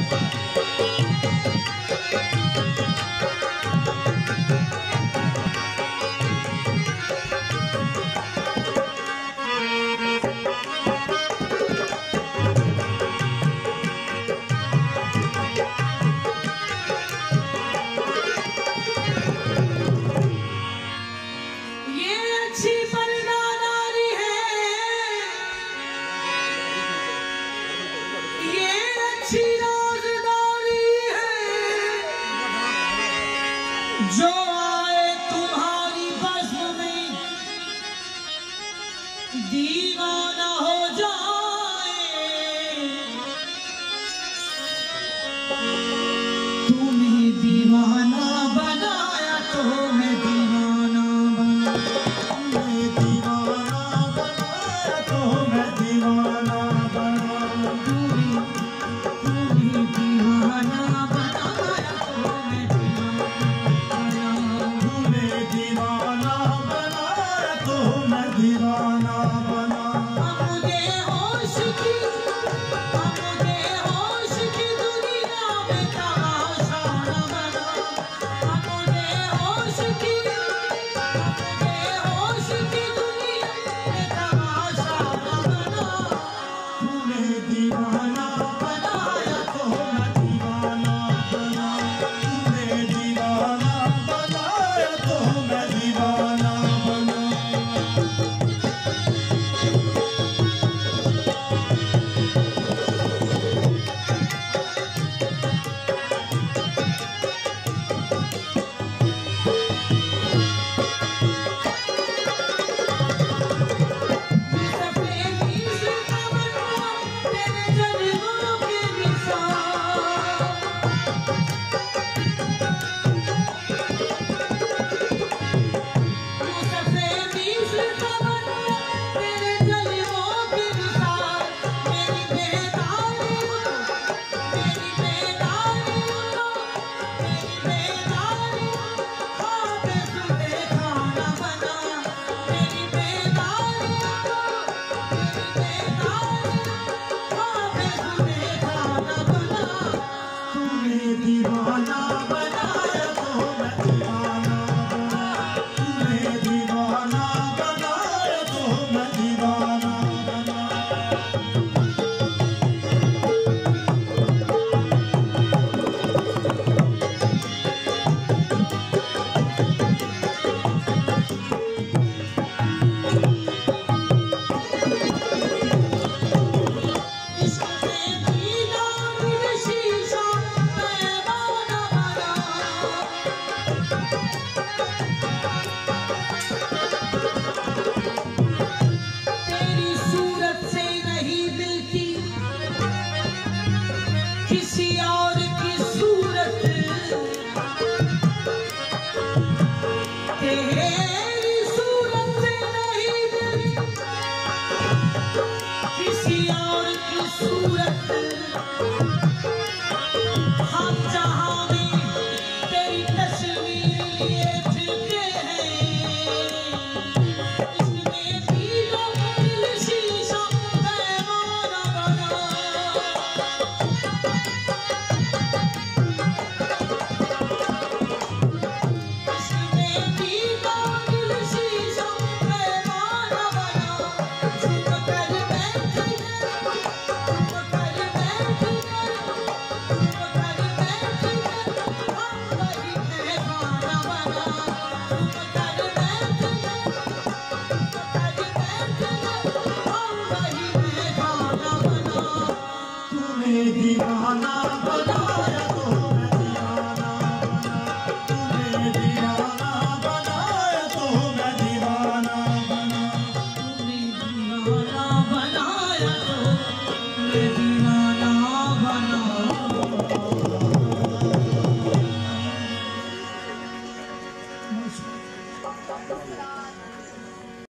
जो आए तुम्हारी बज़्म में दीवाना हो जाए, तुम्हें दीवाना बनाया तो मैं दीवाना बना, तुम्हें दीवाना बनाया तो मैं दीवाना बना, तुम्हें दीवाना बनाया तो मैं दीवाना बनाया तो मैं दीवाना बना। मुझे होश की दुनिया में तमाशा न बना, मुझे होश की दुनिया में तमाशा न बना, तूने दीवाना बनाया तो मैं दीवाना बना, तूने दीवाना बनाया तो मैं दीवाना बना। दीवाना बनाया तो मैं दीवाना बना, तूने दीवाना बनाया तो मैं दीवाना बना। किसी और की सूरत तेरी सूरत से नहीं मिली, किसी और की सूरत हम जहां में तेरी तस्वीर लिए फिरते हैं, इसमें दिलों का दिल शीशा पैमाना बना, दीवाना बना